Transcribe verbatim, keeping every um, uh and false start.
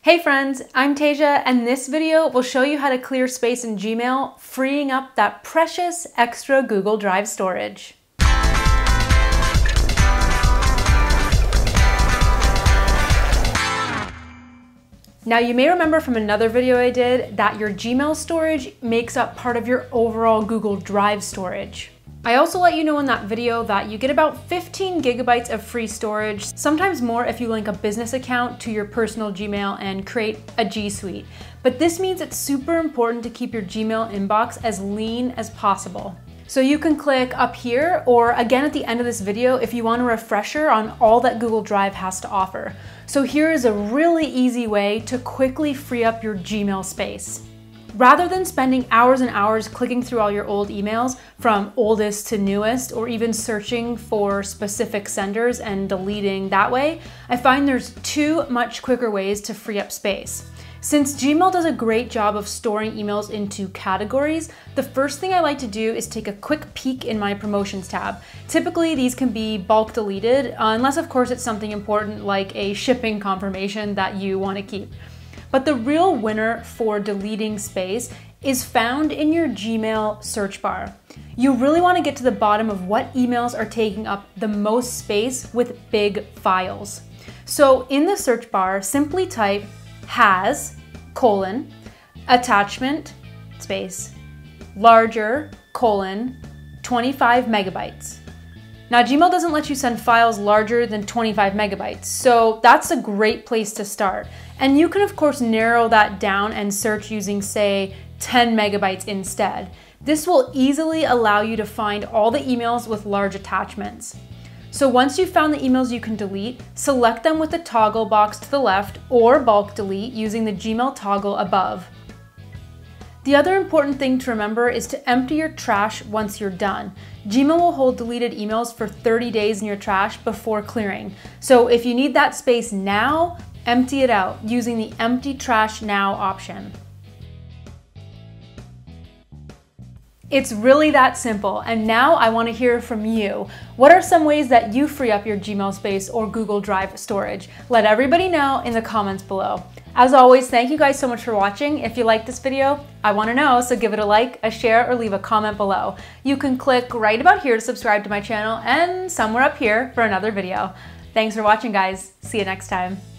Hey friends, I'm Tasia, and this video will show you how to clear space in Gmail, freeing up that precious extra Google Drive storage. Now, you may remember from another video I did that your Gmail storage makes up part of your overall Google Drive storage. I also let you know in that video that you get about fifteen gigabytes of free storage, sometimes more if you link a business account to your personal Gmail and create a G Suite. But this means it's super important to keep your Gmail inbox as lean as possible. So you can click up here or again at the end of this video if you want a refresher on all that Google Drive has to offer. So here is a really easy way to quickly free up your Gmail space. Rather than spending hours and hours clicking through all your old emails from oldest to newest, or even searching for specific senders and deleting that way, I find there's two much quicker ways to free up space. Since Gmail does a great job of storing emails into categories, the first thing I like to do is take a quick peek in my promotions tab. Typically, these can be bulk deleted, unless of course it's something important like a shipping confirmation that you want to keep. But the real winner for deleting space is found in your Gmail search bar. You really want to get to the bottom of what emails are taking up the most space with big files. So in the search bar, simply type has, colon, attachment, space, larger, colon, twenty-five megabytes. Now, Gmail doesn't let you send files larger than twenty-five megabytes, so that's a great place to start. And you can, of course, narrow that down and search using, say, ten megabytes instead. This will easily allow you to find all the emails with large attachments. So once you've found the emails you can delete, select them with the toggle box to the left or bulk delete using the Gmail toggle above. The other important thing to remember is to empty your trash once you're done. Gmail will hold deleted emails for thirty days in your trash before clearing. So if you need that space now, empty it out using the Empty Trash Now option. It's really that simple, and now I want to hear from you. What are some ways that you free up your Gmail space or Google Drive storage? Let everybody know in the comments below. As always, thank you guys so much for watching. If you like this video, I want to know, so give it a like, a share, or leave a comment below. You can click right about here to subscribe to my channel and somewhere up here for another video. Thanks for watching, guys. See you next time.